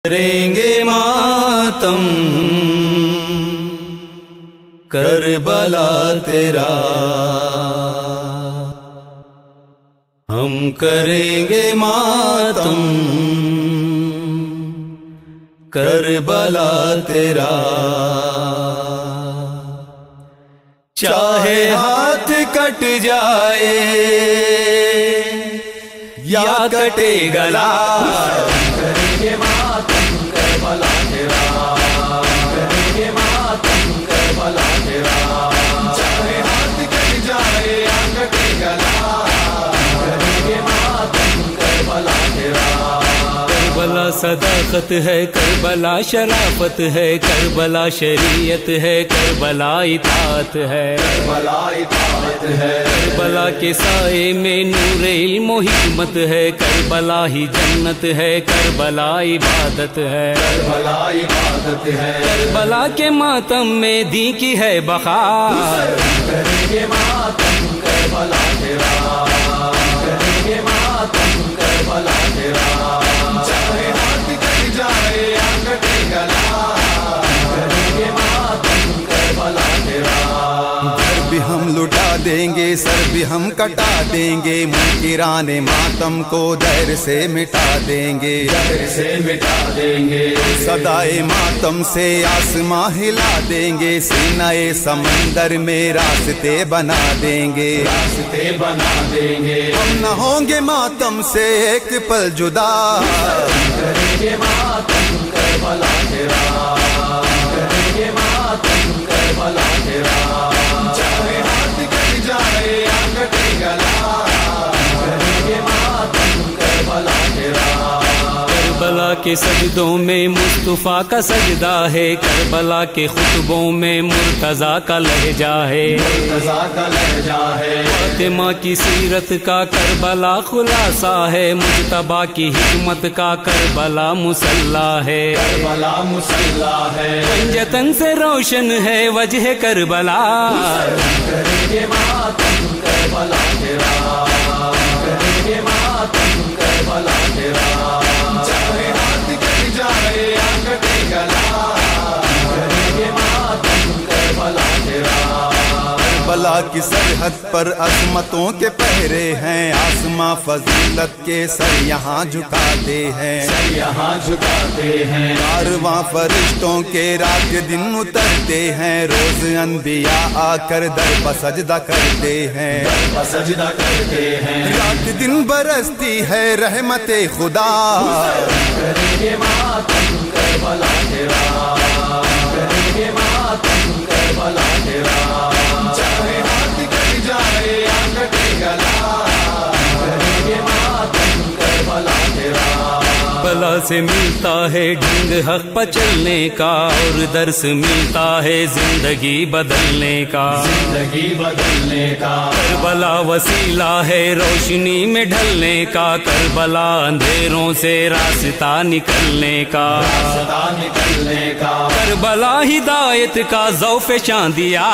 کریں گے ماتم کربلا تیرا، ہم کریں گے ماتم کربلا تیرا، چاہے ہاتھ کٹ جائے یا کٹے گلا، کریں گے ماتم کربلا تیرا، کریں گے ماتم کربلا تیرا، چاہے ہاتھ کٹ جائے یا کٹے گلا، کریں گے ماتم کربلا تیرا۔ کربلا صداقت ہے، کربلا شرافت ہے، کربلا شریعت ہے، کربلا اطاعت ہے، کربلا اطاعت ہے، کربلا کے سائے میں نور علم و حکمت ہے، کربلا ہی جنت ہے، کربلا عبادت ہے، کربلا عبادت ہے، کربلا کے ماتم میں دی کی ہے بخار، کریں گے ماتم کربلا تیرا، کریں گے ماتم کربلا تیرا، چاہے ہاتھ کٹ جائے یا کٹے گلا، کریں گے ماتم کربلا تیرا۔ گھر بھی ہم لٹا دیں گے، سر بھی ہم کٹا دیں گے، منکران ماتم کو دہر سے مٹا دیں گے، دہر سے مٹا دیں گے، صدائے ماتم سے آسماں ہلا دیں گے، سینہ سمندر میں راستے بنا دیں گے، راستے بنا دیں گے، ہم نہ ہوں گے ماتم سے ایک پل جدا، کریں گے ماتم کربلا تیرا، کریں گے ماتم کربلا تیرا، چاہے ہاتھ کٹ جائے یا کٹے گلا، کریں گے ماتم کربلا تیرا۔ کربلا کے سجدوں میں مصطفیٰ کا سجدہ ہے، کربلا کے خطبوں میں مرتضیٰ کا لہجہ ہے، مرتضیٰ کا لہجہ ہے، فاطمہ کی سیرت کا کربلا خلاصہ ہے، مجتبیٰ کی حکمت کا کربلا مصلی ہے، کربلا مصلی ہے، پنجتن سے روشن ہے وجہ کربلا، کریں گے ماتم کربلا تیرا، کریں گے ماتم کربلا تیرا، چاہے ہاتھ کٹ جائے یا کٹے گلا، کریں گے ماتم کربلا تیرا۔ کربلا کی سرحد پر عظمتوں کے پہرے ہیں، آسماں فضیلت کے سر یہاں جھکاتے ہیں، سر یہاں جھکاتے ہیں، کارواں فرشتوں کے رات دن اترتے ہیں، روز انبیاء آ کر در پہ سجدہ کرتے ہیں، در پہ سجدہ کرتے ہیں، رات دن برستی ہے رحمت خدا، کریں گے ماتم کربلا تیرا، کریں گے ماتم کربلا تیرا، چاہے ہاتھ کٹ جائے یا کٹے گلا، کریں گے ماتم کربلا تیرا۔ کربلا سے ملتا ہے ڈھنگ حق پر چلنے کا، اور درس ملتا ہے زندگی بدلنے کا، زندگی بدلنے کا، کربلا وسیلہ ہے روشنی میں ڈھلنے کا، کربلا اندھیروں سے راستہ نکلنے کا، راستہ نکلنے کا، کربلا ہدایت کا ذوف چاندیا،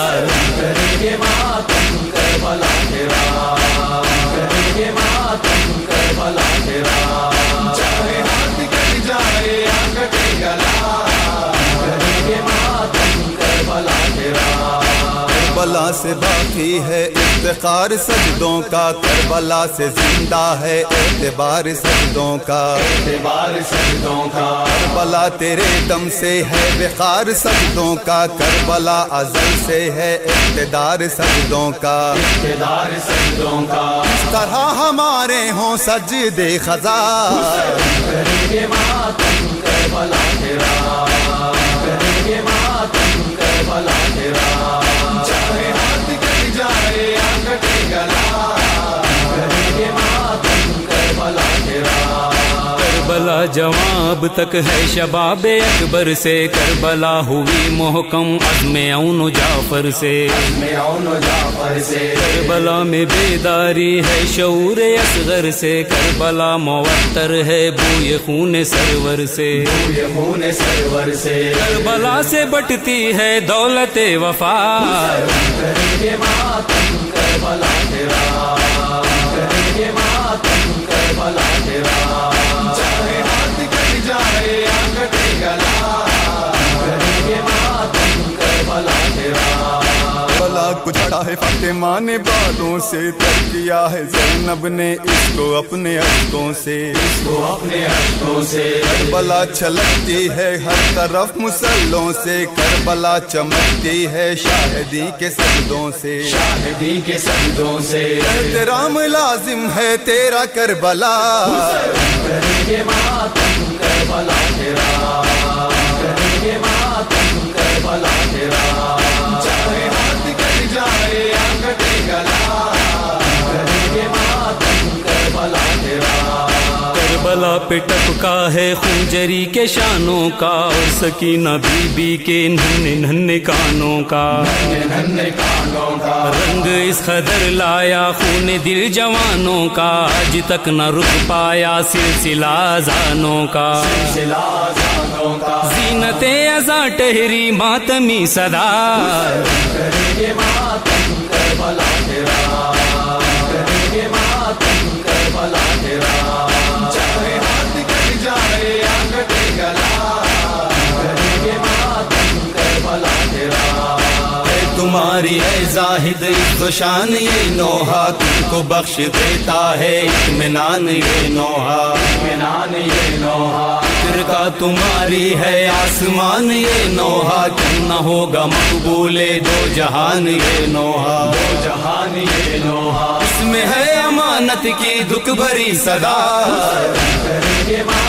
کریں گے ماتم کربلا تیرا، کریں گے ماتم کربلا تیرا، چاہے ہاتھ کٹ جائے یا کٹے گلا، کریں گے ماتم کربلا تیرا۔ کربلا سے باقی ہے افتخار سجدوں کا، کربلا سے زندہ ہے اعتبار سجدوں کا، اعتبار سجدوں کا، کربلا تیرے دم سے ہے وقار سجدوں کا، کربلا ازل سے ہے اقتدار سجدوں کا، اقتدار سجدوں کا، اس طرح ہمارے ہوں سجدے خضا، کریں گے ماتم کربلا تیرا، کریں گے ماتم کربلا تیرا، چاہے ہاتھ کٹ جائے یا کٹے گلا، کریں گے ماتم کربلا تیرا۔ کربلا جواب تک ہے شباب اکبر سے، کربلا ہوئی محکم عزم اون و جعفر سے، عزم اون و جعفر سے، کربلا میں بیداری ہے شعور اصغر سے، کربلا موتر ہے بوئے خون سرور سے، بوئے خون سرور سے، کربلا سے بٹتی ہے دولت وفا، کریں گے ماتم کربلا تیرا، کریں گے ماتم کربلا تیرا، چاہے ہاتھ کٹ جائے ہے فاطمہ نے بالوں سے تر کیا ہے زینب نے اس کو اپنے اشکوں سے کربلا چھلکتی ہے ہر طرف مسلوں سے کربلا چمکتی ہے شاہدی کے سجدوں سے احترام لازم ہے تیرا کربلا کریں گے ماتم کربلا تیرا کریں گے ماتم کربلا تیرا چاہے ہاتھ کٹ جائے یا کٹے گلا کریں گے ماتم کربلا تیرا کربلا پہ ٹپکا ہے خون جری کے شانوں کا اور سکینہ بی بی کے ننھے ننھے کانوں کا رنگ اس قدر لایا خون دل جوانوں کا آج تک نہ رک پایا سلسلہ اذانوں کا زینت ازاں ٹہری ماتمی صدا کریں گے ماتم کربلا تیرا کریں گے ماتم کربلا تیرا چاہے ہاتھ کٹ جائے یا کٹے گلا کریں گے ماتم کربلا تیرا تمہاری ہے زاہد عزت و شان یہ نوحہ تم کو بخش دیتا ہے اطمینان یہ نوحہ فکر کا تمہاری ہے آسمان یہ نوحہ کیوں نہ ہوگا مقبول دو جہان یہ نوحہ اس میں ہے امانت کی دکھ بھری صدا کریں گے